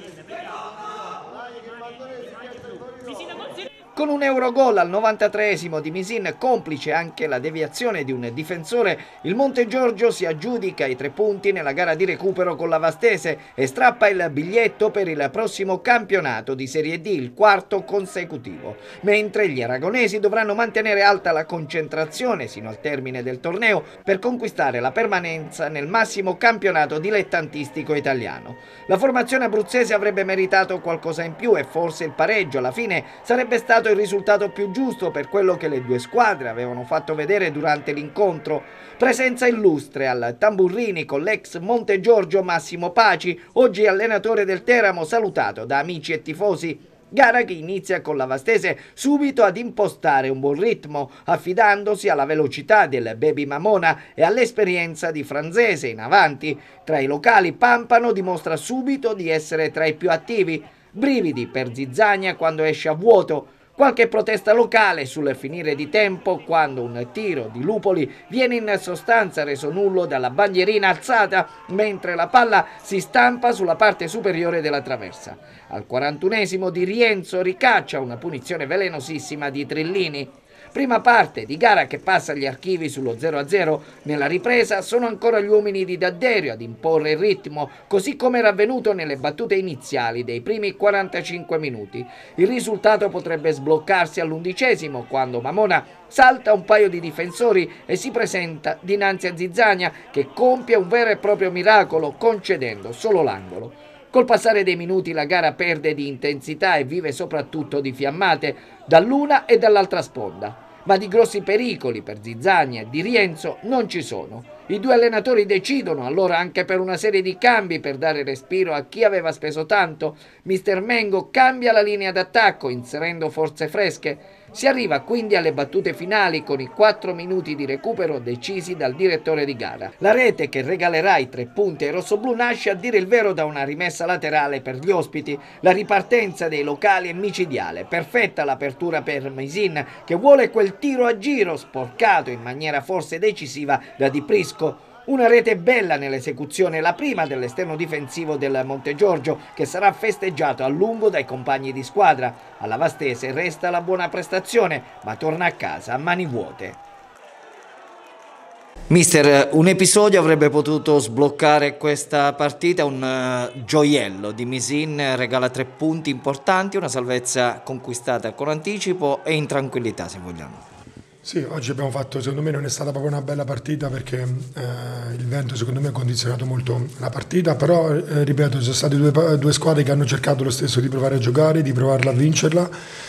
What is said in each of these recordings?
Con un Eurogol al 93esimo di Misin, complice anche la deviazione di un difensore, il Montegiorgio si aggiudica i 3 punti nella gara di recupero con la Vastese e strappa il biglietto per il prossimo campionato di Serie D, il 4º consecutivo, mentre gli aragonesi dovranno mantenere alta la concentrazione sino al termine del torneo per conquistare la permanenza nel massimo campionato dilettantistico italiano. La formazione abruzzese avrebbe meritato qualcosa in più e forse il pareggio alla fine sarebbe stato il risultato più giusto per quello che le due squadre avevano fatto vedere durante l'incontro. Presenza illustre al Tamburrini con l'ex Montegiorgio Massimo Paci, oggi allenatore del Teramo, salutato da amici e tifosi. Gara che inizia con la Vastese subito ad impostare un buon ritmo, affidandosi alla velocità del Baby Mamona e all'esperienza di Franzese in avanti. Tra i locali Pampano dimostra subito di essere tra i più attivi. Brividi per Zizzania quando esce a vuoto. Qualche protesta locale sul finire di tempo quando un tiro di Lupoli viene in sostanza reso nullo dalla bandierina alzata mentre la palla si stampa sulla parte superiore della traversa. Al 41esimo Di Rienzo ricaccia una punizione velenosissima di Trillini. Prima parte di gara che passa agli archivi sullo 0-0, nella ripresa sono ancora gli uomini di D'Adderio ad imporre il ritmo, così come era avvenuto nelle battute iniziali dei primi 45 minuti. Il risultato potrebbe sbloccarsi all'11esimo quando Mamona salta un paio di difensori e si presenta dinanzi a Zizzania che compie un vero e proprio miracolo concedendo solo l'angolo. Col passare dei minuti la gara perde di intensità e vive soprattutto di fiammate dall'una e dall'altra sponda. Ma di grossi pericoli per Zizzania e Di Rienzo non ci sono. I due allenatori decidono allora anche per una serie di cambi per dare respiro a chi aveva speso tanto. Mister Mengo cambia la linea d'attacco inserendo forze fresche. Si arriva quindi alle battute finali con i 4 minuti di recupero decisi dal direttore di gara. La rete che regalerà i 3 punti ai rossoblù nasce a dire il vero da una rimessa laterale per gli ospiti. La ripartenza dei locali è micidiale, perfetta l'apertura per Misin che vuole quel tiro a giro sporcato in maniera forse decisiva da Di Prisco. Una rete bella nell'esecuzione, la prima dell'esterno difensivo del Montegiorgio che sarà festeggiato a lungo dai compagni di squadra. Alla Vastese resta la buona prestazione ma torna a casa a mani vuote. Mister, un episodio avrebbe potuto sbloccare questa partita, un gioiello di Misin regala 3 punti importanti, una salvezza conquistata con anticipo e in tranquillità se vogliamo. Sì, oggi abbiamo fatto, secondo me non è stata proprio una bella partita perché il vento secondo me ha condizionato molto la partita, però ripeto, ci sono state due squadre che hanno cercato lo stesso di provare a giocare, di provarla a vincerla.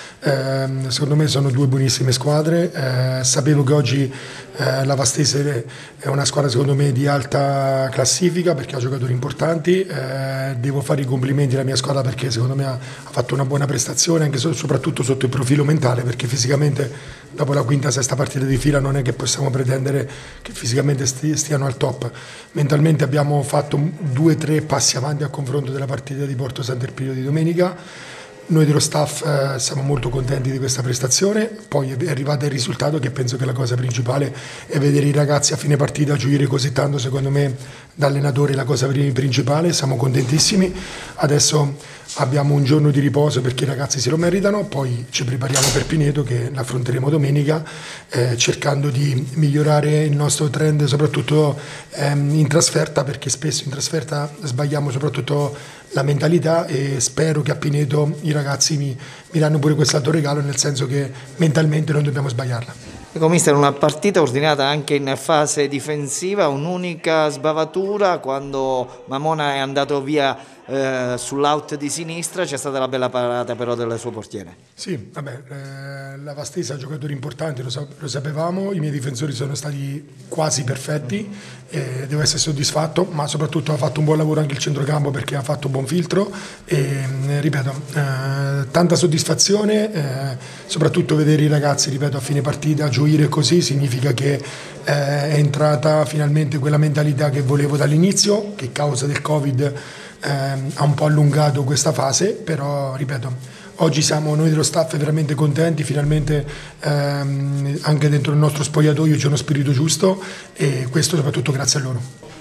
Secondo me sono 2 buonissime squadre. Sapevo che oggi la Vastese è una squadra secondo me di alta classifica perché ha giocatori importanti. Devo fare i complimenti alla mia squadra perché secondo me ha fatto una buona prestazione anche soprattutto sotto il profilo mentale, perché fisicamente dopo la quinta sesta partita di fila non è che possiamo pretendere che fisicamente stiano al top. Mentalmente abbiamo fatto 2-3 passi avanti a confronto della partita di Porto Sant'Elpidio di domenica. Noi dello staff siamo molto contenti di questa prestazione, poi è arrivato il risultato che penso che la cosa principale è vedere i ragazzi a fine partita gioire così tanto, secondo me da allenatore la cosa principale, siamo contentissimi. Adesso abbiamo un giorno di riposo perché i ragazzi se lo meritano, poi ci prepariamo per Pineto che l'affronteremo domenica cercando di migliorare il nostro trend soprattutto in trasferta, perché spesso in trasferta sbagliamo soprattutto la mentalità e spero che a Pineto i ragazzi mi danno pure quest'altro regalo, nel senso che mentalmente non dobbiamo sbagliarla. Ecco mister, una partita ordinata anche in fase difensiva, un'unica sbavatura quando Mamona è andato via sull'out di sinistra, c'è stata la bella parata però del suo portiere. Sì, vabbè, la Vastese ha giocatori importanti, lo sapevamo, i miei difensori sono stati quasi perfetti, devo essere soddisfatto, ma soprattutto ha fatto un buon lavoro anche il centrocampo perché ha fatto un buon filtro e ripeto, tanta soddisfazione, soprattutto vedere i ragazzi, ripeto, a fine partita gioire così significa che è entrata finalmente quella mentalità che volevo dall'inizio, che a causa del Covid ha un po' allungato questa fase, però ripeto, oggi siamo noi dello staff veramente contenti, finalmente anche dentro il nostro spogliatoio c'è uno spirito giusto e questo soprattutto grazie a loro.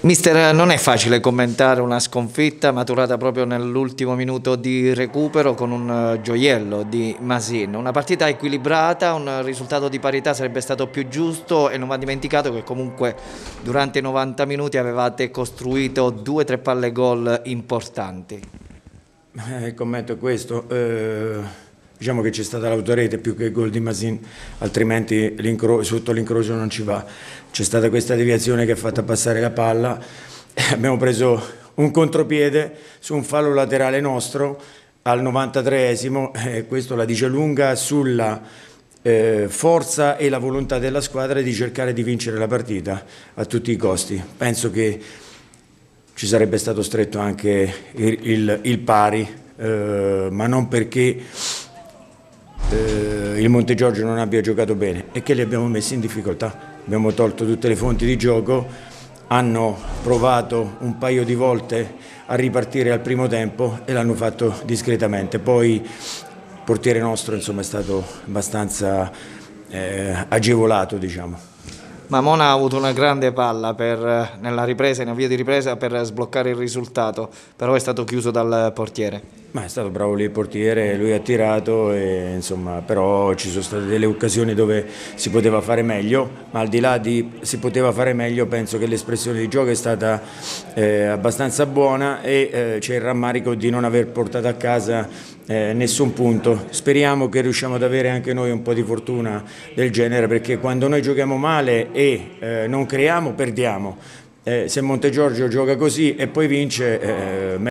Mister, non è facile commentare una sconfitta maturata proprio nell'ultimo minuto di recupero con un gioiello di Masin. Una partita equilibrata, un risultato di parità sarebbe stato più giusto e non va dimenticato che comunque durante i 90 minuti avevate costruito 2-3 palle gol importanti. Il commento è questo. Diciamo che c'è stata l'autorete più che il gol di Masin, altrimenti sotto l'incrocio non ci va. C'è stata questa deviazione che ha fatto passare la palla, abbiamo preso un contropiede su un fallo laterale nostro al 93esimo, questo la dice lunga sulla forza e la volontà della squadra di cercare di vincere la partita a tutti i costi. Penso che ci sarebbe stato stretto anche il pari, ma non perché il Montegiorgio non abbia giocato bene, è che li abbiamo messi in difficoltà. Abbiamo tolto tutte le fonti di gioco, hanno provato un paio di volte a ripartire al primo tempo e l'hanno fatto discretamente. Poi il portiere nostro, insomma, è stato abbastanza agevolato, diciamo. Mamona ha avuto una grande palla nella ripresa, in avvio di ripresa, per sbloccare il risultato, però è stato chiuso dal portiere. Ma è stato bravo lì il portiere, lui ha tirato, e, insomma, però ci sono state delle occasioni dove si poteva fare meglio, ma al di là di si poteva fare meglio penso che l'espressione di gioco è stata abbastanza buona e c'è il rammarico di non aver portato a casa nessun punto. Speriamo che riusciamo ad avere anche noi un po' di fortuna del genere, perché quando noi giochiamo male e non creiamo perdiamo. Se Montegiorgio gioca così e poi vince